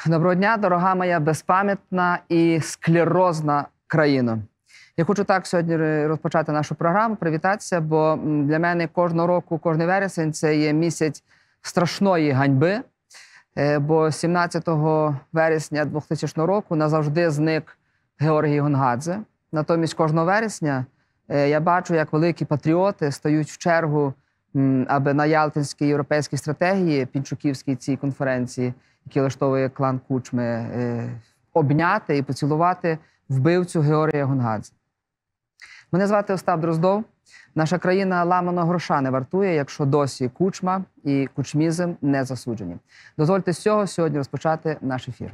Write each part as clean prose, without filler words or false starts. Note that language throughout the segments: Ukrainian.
Доброго дня, дорога моя безпам'ятна і склерозна країна. Я хочу так сьогодні розпочати нашу програму, привітатися, бо для мене кожного року, кожний вересень – це є місяць страшної ганьби, бо 17 вересня 2000 року назавжди зник Георгій Гонгадзе. Натомість кожного вересня я бачу, як великі патріоти стають в чергу, аби на Ялтинській європейській стратегії, Пінчуківській цій конференції, які влаштовує клан Кучми, обняти і поцілувати вбивцю Георгія Гонгадзе. Мене звати Остап Дроздов. Наша країна ламаного гроша не вартує, якщо досі Кучма і кучмізм не засуджені. Дозвольте з цього сьогодні розпочати наш ефір.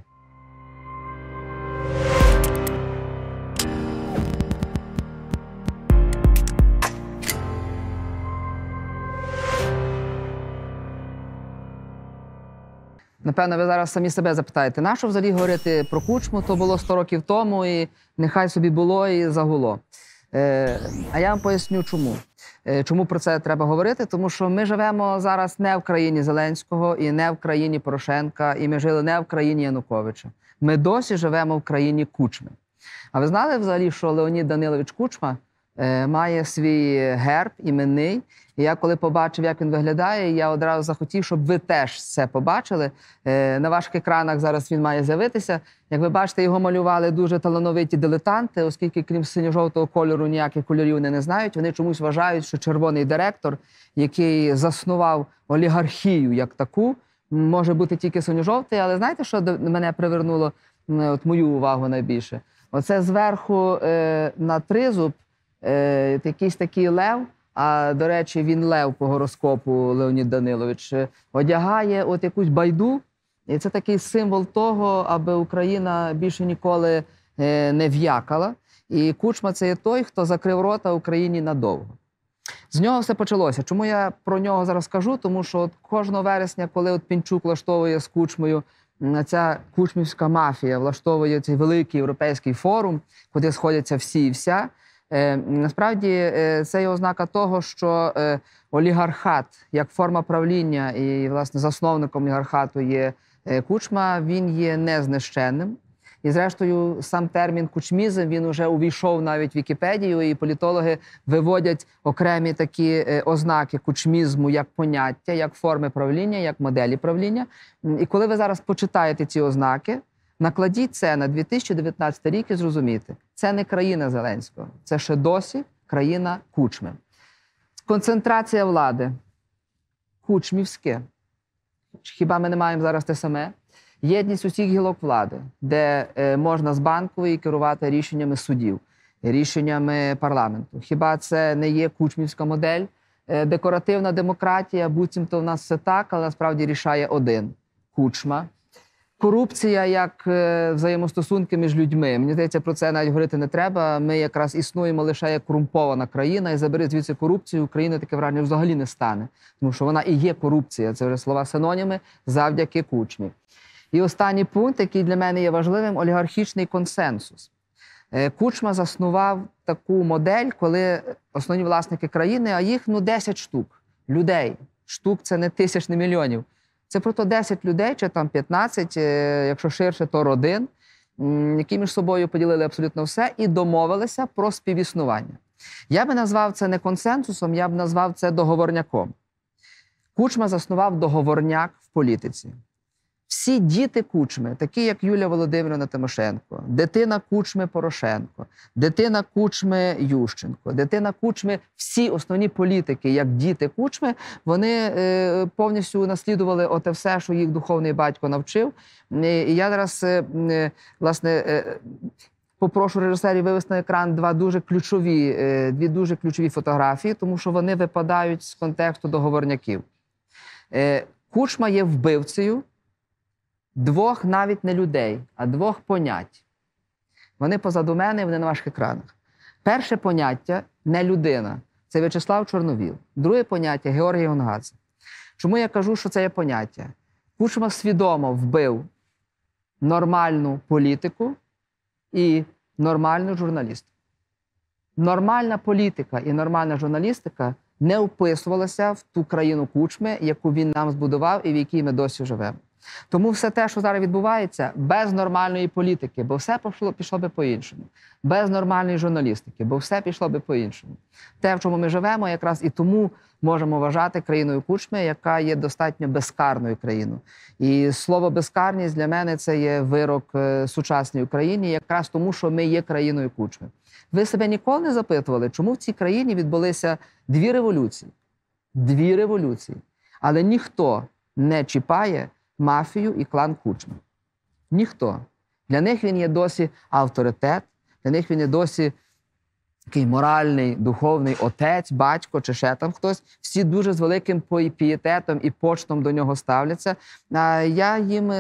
Напевно, ви зараз самі себе запитаєте, нащо взагалі говорити про Кучму? То було 100 років тому, і нехай собі було і загуло. А я вам поясню, чому. Чому про це треба говорити? Тому що ми живемо зараз не в країні Зеленського і не в країні Порошенка, і ми жили не в країні Януковича. Ми досі живемо в країні Кучми. А ви знали взагалі, що Леонід Данилович Кучма має свій герб іменний? І я коли побачив, як він виглядає, я одразу захотів, щоб ви теж це побачили. На ваших екранах зараз він має з'явитися. Як ви бачите, його малювали дуже талановиті дилетанти, оскільки крім синьо-жовтого кольору ніяких кольорів вони не знають. Вони чомусь вважають, що червоний директор, який заснував олігархію як таку, може бути тільки синьо-жовтий. Але знаєте, що мене привернуло мою увагу найбільше? Оце зверху на тризуб якийсь такий лев. А, до речі, він лев по гороскопу, Леонід Данилович, одягає от якусь байду. І це такий символ того, аби Україна більше ніколи не в'якала. І Кучма – це є той, хто закрив рота Україні надовго. З нього все почалося. Чому я про нього зараз кажу? Тому що от кожного вересня, коли от Пінчук влаштовує з Кучмою, ця кучмівська мафія влаштовує цей великий європейський форум, куди сходяться всі і вся, насправді це є ознака того, що олігархат як форма правління і, власне, засновником олігархату є Кучма, він є незнищенним. І, зрештою, сам термін кучмізм, він уже увійшов навіть в Вікіпедію, і політологи виводять окремі такі ознаки кучмізму як поняття, як форми правління, як моделі правління. І коли ви зараз почитаєте ці ознаки, накладіть це на 2019 рік і зрозумієте, це не країна Зеленського, це ще досі країна Кучми. Концентрація влади. Кучмівське. Хіба ми не маємо зараз те саме? Єдність усіх гілок влади, де можна з Банкової керувати рішеннями судів, рішеннями парламенту. Хіба це не є кучмівська модель? Декоративна демократія, буцімто в нас все так, але насправді рішає один – Кучма. Корупція як взаємостосунки між людьми. Мені здається, про це навіть говорити не треба. Ми якраз існуємо лише як корумпована країна, і забери звідси корупцію, Україна таке враження взагалі не стане. Тому що вона і є корупція. Це вже слова-синоніми завдяки Кучмі. І останній пункт, який для мене є важливим – олігархічний консенсус. Кучма заснував таку модель, коли основні власники країни, а їх 10 штук людей. Штук – це не тисяч, не мільйонів. Це просто 10 людей, чи там 15, якщо ширше, то родин, які між собою поділили абсолютно все і домовилися про співіснування. Я би назвав це не консенсусом, я б назвав це договорняком. Кучма заснував договорняк в політиці. Всі діти Кучми, такі як Юлія Володимирівна Тимошенко, дитина Кучми Порошенко, дитина Кучми Ющенко, дитина Кучми, всі основні політики, як діти Кучми, вони повністю наслідували оте все, що їх духовний батько навчив. І я зараз, власне, попрошу режисерів вивести на екран дві дуже ключові фотографії, тому що вони випадають з контексту договорняків. Кучма є вбивцею двох навіть не людей, а двох понять. Вони позаду мене, вони на ваших екранах. Перше поняття – не людина. Це В'ячеслав Чорновіл. Друге поняття – Георгій Гонгадзе. Чому я кажу, що це є поняття? Кучма свідомо вбив нормальну політику і нормальну журналістику. Нормальна політика і нормальна журналістика не вписувалася в ту країну Кучми, яку він нам збудував і в якій ми досі живемо. Тому все те, що зараз відбувається, без нормальної політики, бо все пішло би по-іншому. Без нормальної журналістики, бо все пішло би по-іншому. Те, в чому ми живемо, якраз і тому можемо вважати країною Кучми, яка є достатньо безкарною країною. І слово «безкарність» для мене – це є вирок сучасній Україні, якраз тому, що ми є країною Кучми. Ви себе ніколи не запитували, чому в цій країні відбулися дві революції? Дві революції. Але ніхто не чіпає мафію і клан Кучми. Ніхто. Для них він є досі авторитет, для них він є досі такий моральний, духовний отець, батько чи ще там хтось. Всі дуже з великим пієтетом і почтом до нього ставляться. А я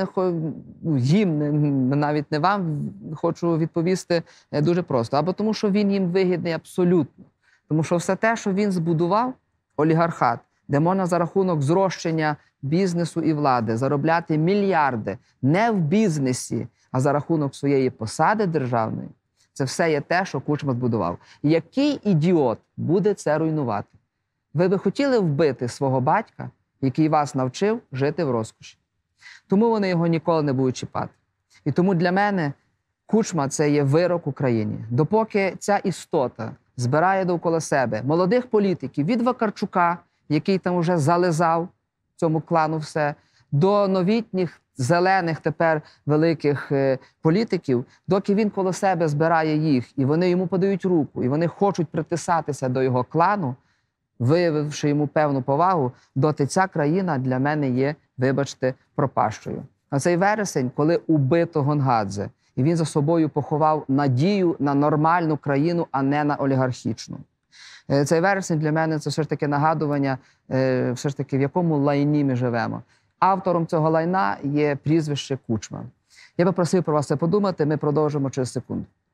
їм, навіть не вам, хочу відповісти дуже просто. Або тому, що він їм вигідний абсолютно. Тому що все те, що він збудував, олігархат, де можна за рахунок зрощення бізнесу і влади заробляти мільярди не в бізнесі, а за рахунок своєї посади державної, це все є те, що Кучма збудував. Який ідіот буде це руйнувати? Ви би хотіли вбити свого батька, який вас навчив жити в розкоші? Тому вони його ніколи не будуть чіпати. І тому для мене Кучма – це є вирок Україні. Допоки ця істота збирає довкола себе молодих політиків, від Вакарчука, який там уже зализав цьому клану все, до новітніх, зелених тепер великих політиків, доки він коло себе збирає їх, і вони йому подають руку, і вони хочуть притисатися до його клану, виявивши йому певну повагу, доти ця країна для мене є, вибачте, пропащою. А цей вересень, коли убито Гонгадзе, і він за собою поховав надію на нормальну країну, а не на олігархічну. Цей вересень для мене це все ж таки нагадування, все ж таки, в якому лайні ми живемо. Автором цього лайна є прізвище Кучма. Я би просив про вас це подумати, ми продовжимо через секунду.